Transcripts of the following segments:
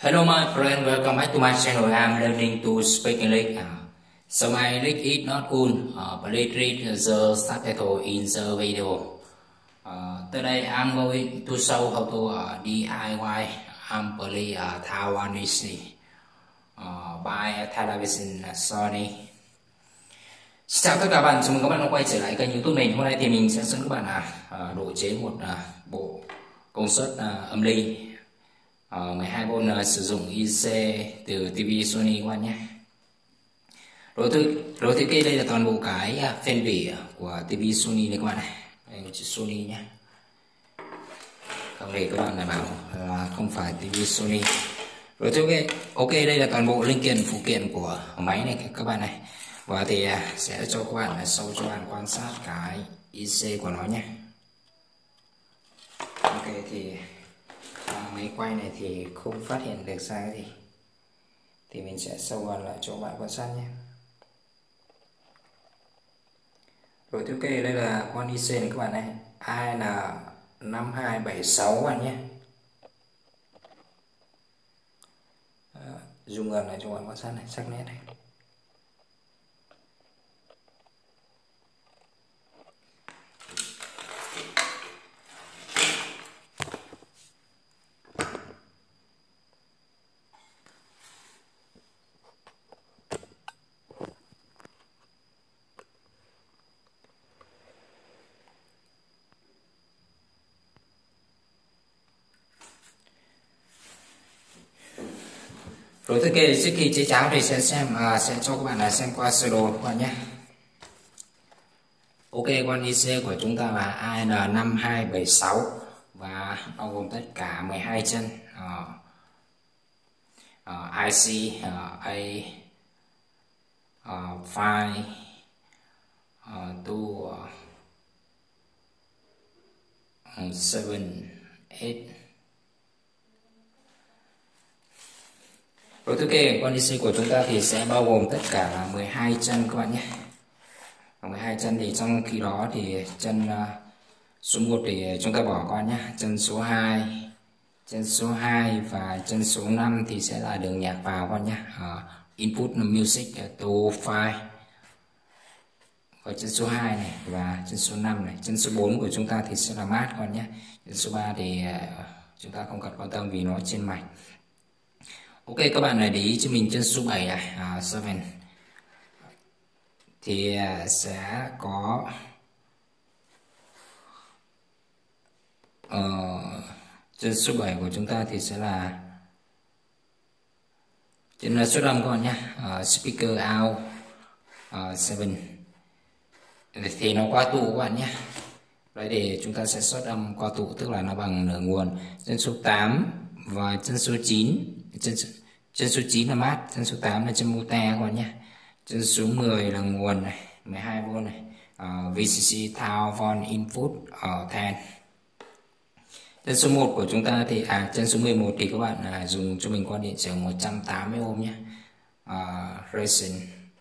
Hello my friend, welcome back to my channel. I'm learning to speak English. So my English is not good. Please read the subtitle in the video. Today I'm going to show how to DIY Amplifier Taiwanese by television SONY. Chào tất cả bạn, chào mừng các bạn đã quay trở lại kênh YouTube mình. Hôm nay thì mình sẽ dẫn các bạn độ chế một bộ công suất âm ly 12V sử dụng IC từ TV Sony các bạn nhé. Rồi thiết kế đây là toàn bộ cái phên vỉ của TV Sony này các bạn này. Đây là chữ Sony nhé. Không để các bạn bảo là không phải TV Sony. Rồi thiết kế ok, đây là toàn bộ linh kiện phụ kiện của máy này các bạn này. Và thì sẽ cho các bạn sau cho bạn quan sát cái IC của nó nhé. Ok thì máy quay này thì không phát hiện được ra cái gì thì mình sẽ sâu gần lại cho bạn quan sát nhé. Rồi tiếp kê đây là con IC này các bạn này, AN5276 các bạn nhé. Zoom gần lại cho bạn quan sát này, sắc nét này. Rồi thiết kế trước khi chế cháo thì sẽ cho các bạn xem qua sơ đồ các bạn nhé. Ok, con IC của chúng ta là AN5276 và bao gồm tất cả 12 chân IC A5 to 7 8. Rồi thiết kế con IC của chúng ta thì sẽ bao gồm tất cả là 12 chân các bạn nhé. 12 chân thì trong khi đó thì chân số 1 thì chúng ta bỏ qua nhé. Chân số 2, chân số 2 và chân số 5 thì sẽ là đường nhạc vào con nhé. Input music to file. Và chân số 2 này và chân số 5 này. Chân số 4 của chúng ta thì sẽ là mát con nhé. Chân số 3 thì chúng ta không cần quan tâm vì nó trên mạch. Ok, các bạn để ý cho mình chân số 7 này, 7 thì sẽ có chân số 7 của chúng ta thì sẽ là chân số âm các bạn nhé. Speaker out 7 thì nó qua tụ các bạn nhé. Đấy, để chúng ta sẽ xuất âm qua tụ, tức là nó bằng nửa nguồn. Chân số 8 và chân số 9, chân số 9 là mát, chân số 8 là chân mote các bạn nhé. Chân số 10 là nguồn này, 12V này, VCC thao von input ở 10. Chân số 1 của chúng ta thì chân số 11 thì các bạn dùng cho mình con điện trở 180 ohm nhé. Racing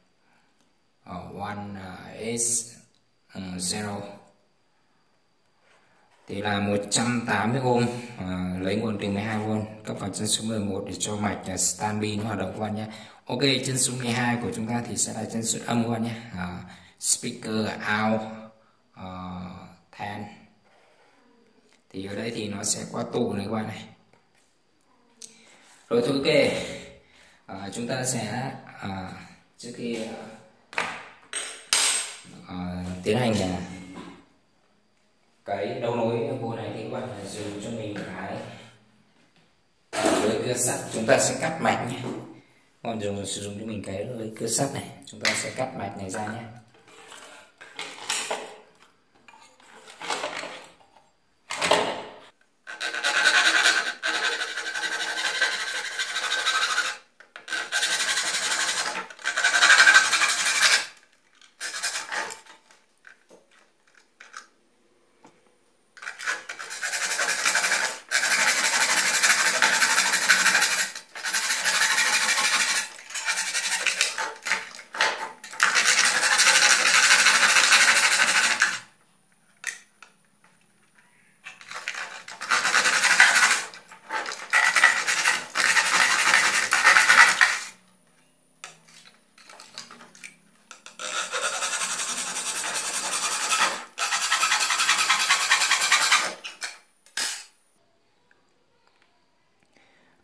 1S0 thì là 180 ohm, lấy nguồn từ 12V cấp vào chân số 11 để cho mạch standby nó hoạt động các bạn nhé. Ok, chân số 12 của chúng ta thì sẽ là chân xuất âm các bạn nhé. Speaker out 10 thì ở đây thì nó sẽ qua tụ này các bạn này. Rồi thôi ok, chúng ta sẽ trước khi tiến hành cái đấu nối bộ này thì các bạn dùng cho mình cái lưới cưa sắt, chúng ta sẽ cắt mạch nhé. Còn sử dụng cho mình cái lưới cưa sắt này, chúng ta sẽ cắt mạch này ra nhé.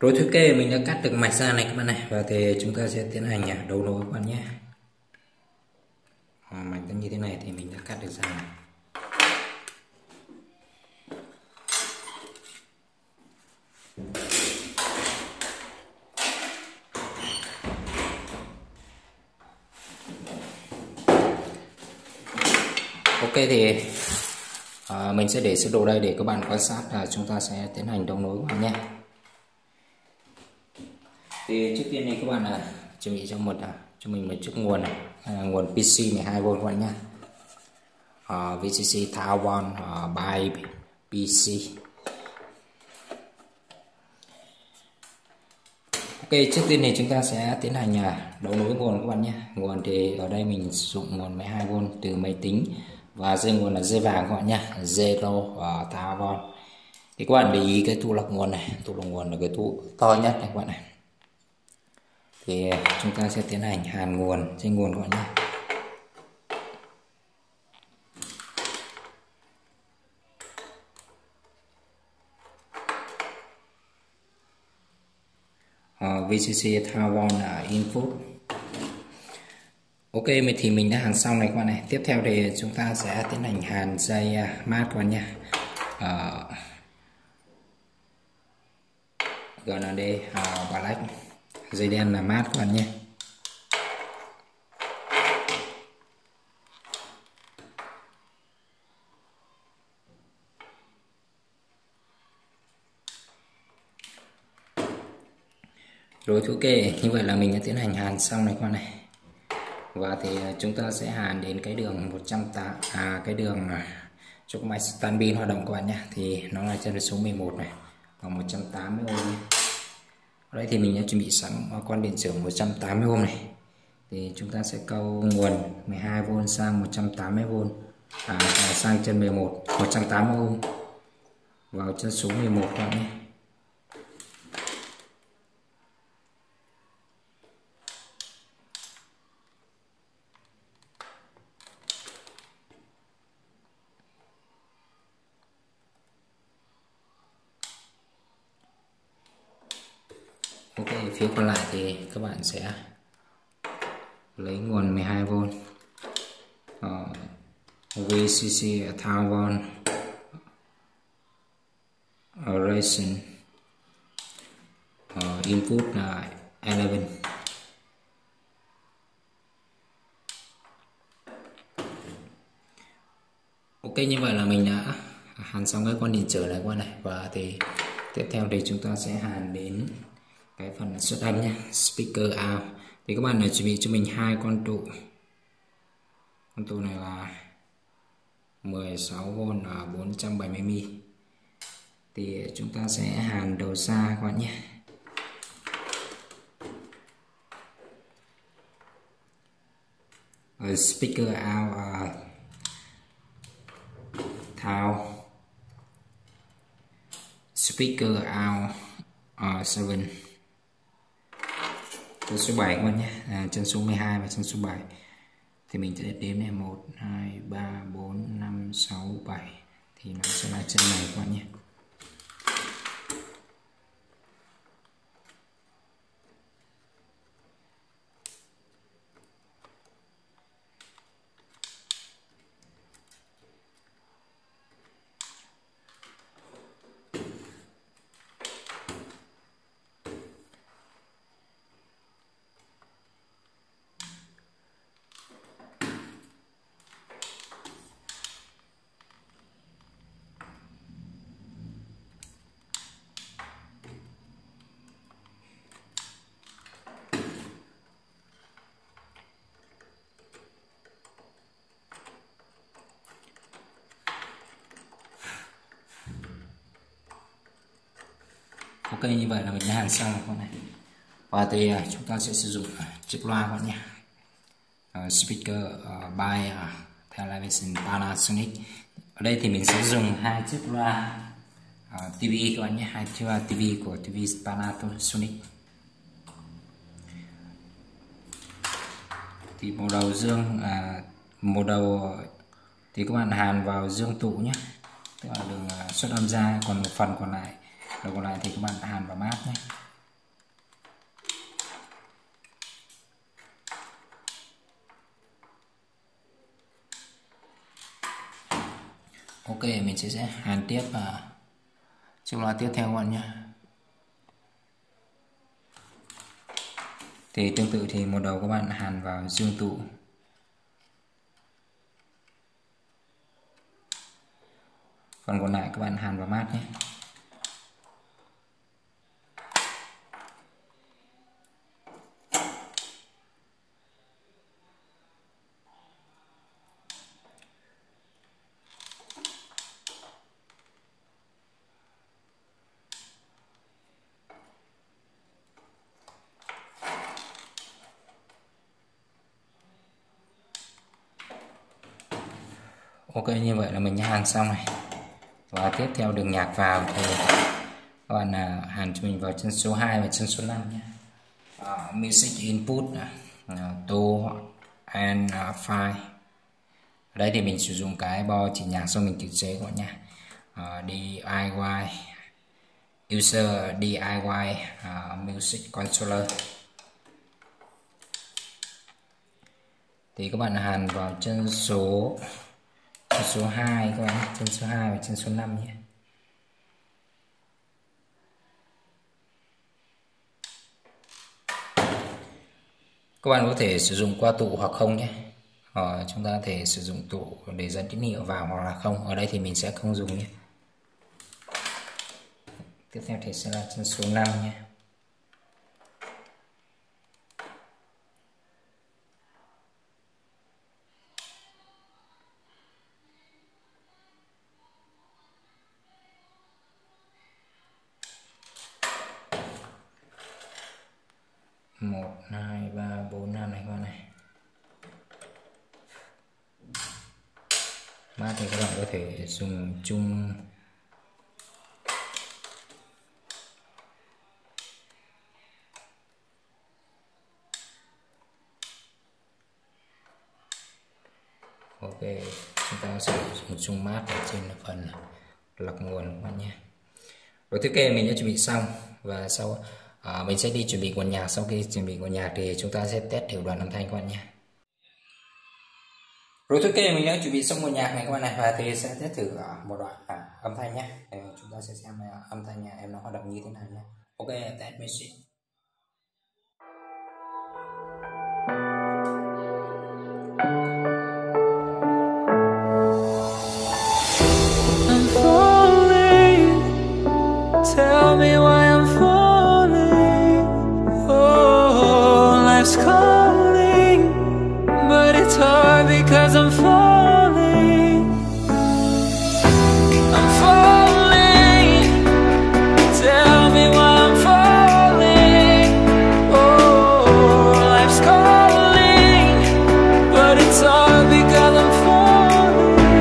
Rồi thiết kế mình đã cắt được mạch ra này các bạn này, và thì chúng ta sẽ tiến hành đấu nối các bạn nhé. Mạch nó như thế này thì mình đã cắt được ra này. Ok thì mình sẽ để sơ đồ đây để các bạn quan sát, chúng ta sẽ tiến hành đấu nối các bạn nhé. Thì trước tiên này các bạn chuẩn bị cho mình một chiếc nguồn này, nguồn PC 12V các bạn nhé. VCC thao on by PC. Ok, trước tiên thì chúng ta sẽ tiến hành đấu nối nguồn các bạn nhé. Nguồn thì ở đây mình sử dụng nguồn 12V từ máy tính, và dây nguồn là dây vàng các bạn nhé, zero thao on. Thì các bạn để ý cái tụ lọc nguồn này, tụ lọc nguồn là cái tụ to nhất này các bạn này. Thì chúng ta sẽ tiến hành hàn nguồn, dây nguồn các bạn nhé. VCC thao on input. Ok, thì mình đã hàn xong này các bạn này. Tiếp theo thì chúng ta sẽ tiến hành hàn dây mát các bạn nhé. GND black, dây đen là mát các bạn nhé. Rồi ok, như vậy là mình đã tiến hành hàn xong này các bạn này. Và thì chúng ta sẽ hàn đến cái đường 180, cái đường cho cái máy stand pin hoạt động các bạn nhé. Thì nó là chân số 11 này, và 180 ohm. Ở đây thì mình đã chuẩn bị sẵn con điện trở 180 ohm này. Thì chúng ta sẽ câu nguồn 12V sang 180V, sang chân 11 180 ohm vào chân số 11 các bạn nhé. Ok, phía còn lại thì các bạn sẽ lấy nguồn 12V VCC thao on racing input là 11. Ok, như vậy là mình đã hàn xong cái con điện trở này qua này. Và thì tiếp theo thì chúng ta sẽ hàn đến cái phần xuất âm nhé, speaker out. Thì các bạn chuẩn bị cho mình hai con tụ. Con tụ này là 16V và 470mm. Thì chúng ta sẽ hàn đầu ra các bạn nhé. Speaker out thao speaker out 7, chân số 7 các bạn nhé, chân số 12 và chân số 7. Thì mình sẽ đếm này 1 2 3 4 5 6 7, thì nó sẽ là chân này các bạn nhé. Ok, như vậy là mình đã hàn xong rồi các bạn này. Và thì chúng ta sẽ sử dụng chiếc loa các bạn nhé. Speaker by Television Panasonic. Ở đây thì mình sẽ dùng hai chiếc loa TV các bạn nhé, hai chiếc loa TV của TV Panasonic. Thì một đầu dương, một đầu thì các bạn hàn vào dương tụ nhé, tức là đường xuất âm ra, còn một phần còn lại, đầu còn lại thì các bạn hàn vào mát nhé. Ok, mình sẽ hàn tiếp chiếc loa tiếp theo các bạn nhé. Thì tương tự thì một đầu các bạn hàn vào dương tụ, còn lại các bạn hàn vào mát nhé. Ok, như vậy là mình đã hàn xong này. Và tiếp theo đường nhạc vào thì các bạn hàn cho mình vào chân số 2 và chân số 5 nhé. Music input to and file. Ở đây thì mình sử dụng cái bo chỉ nhạc do mình tự chế các bạn nha. DIY user DIY music controller. Thì các bạn hàn vào chân số 2 các bạn, chân số 2 và chân số 5 nhé. Các bạn có thể sử dụng qua tụ hoặc không nhé. Chúng ta có thể sử dụng tụ để dẫn tín hiệu vào hoặc là không. Ở đây thì mình sẽ không dùng nhé. Tiếp theo thì sẽ là chân số 5 nhé. Một, hai, ba, bốn, năm này các bạn này. Mát thì các bạn có thể dùng chung ok, chúng ta sẽ dùng chung mát ở trên phần lọc nguồn các bạn nhé. Rồi thiết kế mình đã chuẩn bị xong và sau mình sẽ đi chuẩn bị nguồn nhạc. Sau khi chuẩn bị nguồn nhạc thì chúng ta sẽ test thử đoạn âm thanh các bạn nhé. Rồi thiết kế mình đã chuẩn bị xong nguồn nhạc này các bạn này, và thì sẽ test thử một đoạn âm thanh nhé. Để chúng ta sẽ xem âm thanh nhà em nó hoạt động như thế nào nhé. Ok, test music. Tell me why I'm falling. Oh, life's calling, but it's hard because I'm falling. I'm falling. Tell me why I'm falling. Oh, life's calling, but it's hard because I'm falling.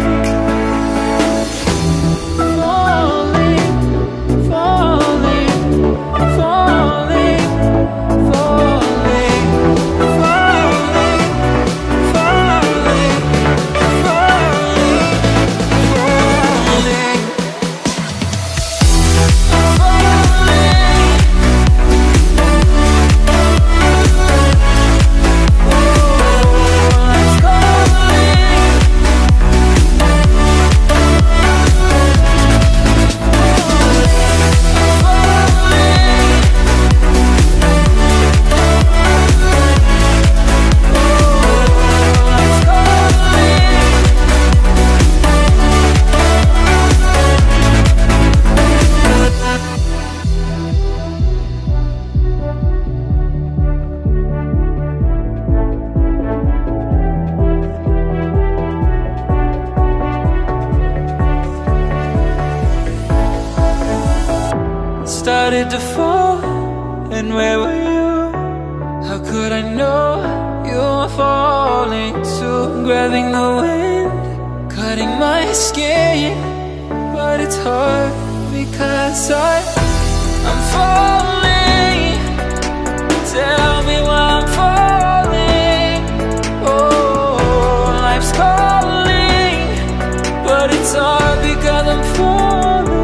Started to fall, and where were you? How could I know you were falling too? Grabbing the wind, cutting my skin, but it's hard because I'm falling. Tell me why I'm falling. Oh, life's calling, but it's hard because I'm falling.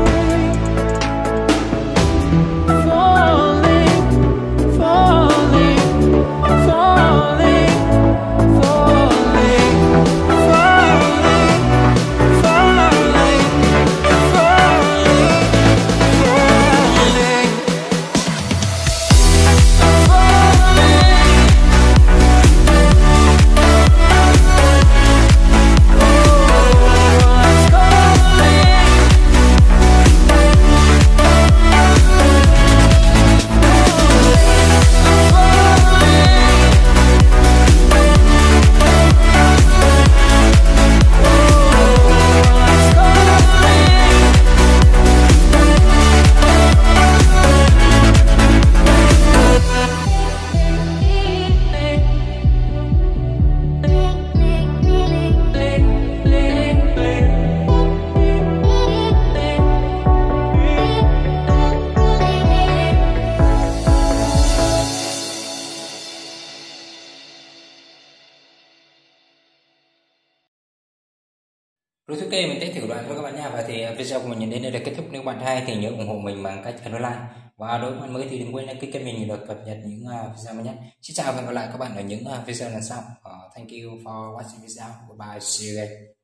Falling. Rồi ok, mình sẽ thử đoạn cho các bạn nha. Và thì video của mình đến đây là kết thúc. Nếu bạn hay thì nhớ ủng hộ mình bằng cách ấn like, và đối với bạn mới thì đừng quên đăng ký kênh mình để được cập nhật những video mới nhất. Xin chào và hẹn gặp lại các bạn ở những video lần sau. Thank you for watching video. Goodbye, see you again.